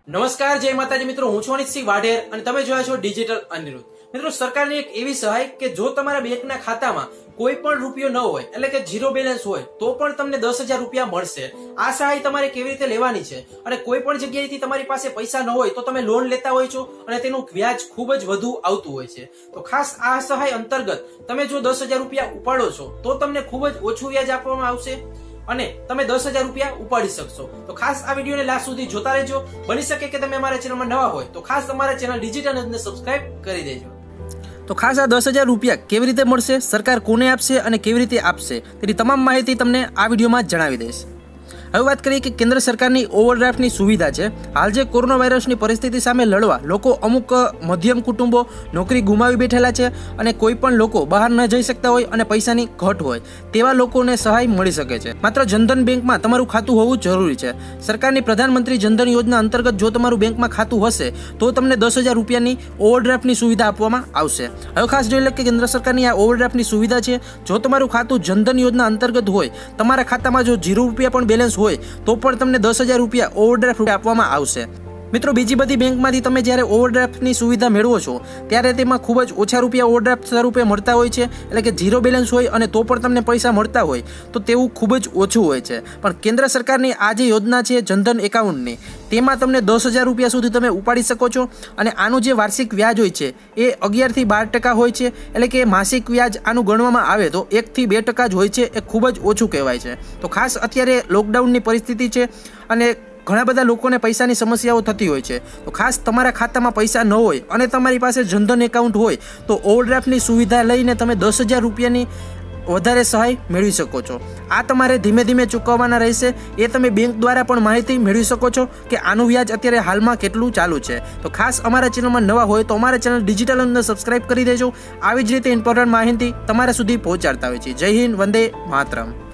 નમસ્કાર, જય માતાજી મિત્રો, હું છું અનિતસિંહ વાઢેર અને તમે જોયા છો ડિજિટલ અનિરુદ્ધ. મિત્રો, સરકારની એક એવી સહાય કે જો તમારા બેંકના ખાતામાં કોઈ પણ રૂપિયો ન હોય, એટલે કે ઝીરો બેલેન્સ હોય, તો પણ તમને 10,000 રૂપિયા મળશે. આ સહાય તમારે કેવી રીતે લેવાની છે અને કોઈ પણ જગ્યાએથી તમારી પાસે પૈસા ન હોય તો તમે લોન લેતા હોય છો અને તેનું વ્યાજ ખૂબ જ વધુ આવતું હોય છે. તો ખાસ આ સહાય અંતર્ગત તમે જો 10,000 રૂપિયા ઉપાડો છો તો તમને ખૂબ જ ઓછું વ્યાજ આપવામાં આવશે અને તમે 10,000 રૂપિયા ઉપાડી શકશો. તો ખાસ આ વિડીયોને લાસ્ટ સુધી જોતા રહેજો. બની શકે કે તમે અમારા ચેનલમાં નવા હોય તો ખાસ અમારા ચેનલ ડિજિટલ અનિરુદ્ધને સબસ્ક્રાઇબ કરી દેજો. તો ખાસ આ 10,000 રૂપિયા કેવી રીતે મળશે, સરકાર કોને આપશે અને કેવી રીતે આપશે તેની તમામ માહિતી તમને આ વિડીયોમાં જણાવી દઈશ. હવે વાત કરીએ કે કેન્દ્ર સરકારની ઓવરડ્રાફ્ટની સુવિધા છે. હાલ જે કોરોના વાયરસની પરિસ્થિતિ સામે લડવા લોકો અમુક મધ્યમ કુટુંબો નોકરી ગુમાવી બેઠેલા છે અને કોઈ પણ લોકો બહાર ન જઈ શકતા હોય અને પૈસાની ઘટ હોય તેવા લોકોને સહાય મળી શકે છે. માત્ર જનધન બેંકમાં તમારું ખાતું હોવું જરૂરી છે. સરકારની પ્રધાનમંત્રી જનધન યોજના અંતર્ગત જો તમારું બેંકમાં ખાતું હશે તો તમને 10,000 રૂપિયાની ઓવરડ્રાફ્ટની સુવિધા આપવામાં આવશે. હવે ખાસ જોઈ લો કે કેન્દ્ર સરકારની આ ઓવરડ્રાફ્ટની સુવિધા છે. જો તમારું ખાતું જનધન યોજના અંતર્ગત હોય, તમારા ખાતામાં જો 0 રૂપિયા પણ બેલેન્સ હોય તો પણ તમને 10,000 રૂપિયા ઓવરડ્રાફ્ટ આપવામાં આવશે. મિત્રો, બીજી બધી બેંકમાંથી તમે જ્યારે ઓવરડ્રાફ્ટની સુવિધા મેળવો છો ત્યારે તેમાં ખૂબ જ ઓછા રૂપિયા ઓવરડ્રાફ્ટ સ્વરૂપે મળતા હોય છે, એટલે કે ઝીરો બેલેન્સ હોય અને તો પણ તમને પૈસા મળતા હોય તો તેવું ખૂબ જ ઓછું હોય છે. પણ કેન્દ્ર સરકારની આ જે યોજના છે જનધન એકાઉન્ટની, તેમાં તમને 10,000 રૂપિયા સુધી તમે ઉપાડી શકો છો અને આનું જે વાર્ષિક વ્યાજ હોય છે એ 11 થી 12% હોય છે. એટલે કે માસિક વ્યાજ આનું ગણવામાં આવે તો 1 થી 2% જ હોય છે. એ ખૂબ જ ઓછું કહેવાય છે. તો ખાસ અત્યારે લોકડાઉનની પરિસ્થિતિ છે અને ઘણા બધા લોકોને પૈસાની સમસ્યાઓ થતી હોય છે. તો ખાસ તમારા ખાતામાં પૈસા ન હોય અને તમારી પાસે જનધન એકાઉન્ટ હોય તો ઓવરડ્રાફ્ટની સુવિધા લઈને તમે 10,000 રૂપિયાની વધારે સહાય મેળવી શકો છો. આ તમારે ધીમે ધીમે ચૂકવવાના રહેશે. એ તમે બેંક દ્વારા પણ માહિતી મેળવી શકો છો કે આનું વ્યાજ અત્યારે હાલમાં કેટલું ચાલુ છે. તો ખાસ અમારા ચેનલમાં નવા હોય તો અમારા ચેનલ ડિજિટલ અનિરુદ્ધને સબસ્ક્રાઇબ કરી દેજો. આવી જ રીતે ઇમ્પોર્ટન્ટ માહિતી તમારા સુધી પહોંચાડતા હોય છે. જય હિન્દ, વંદે માતરમ.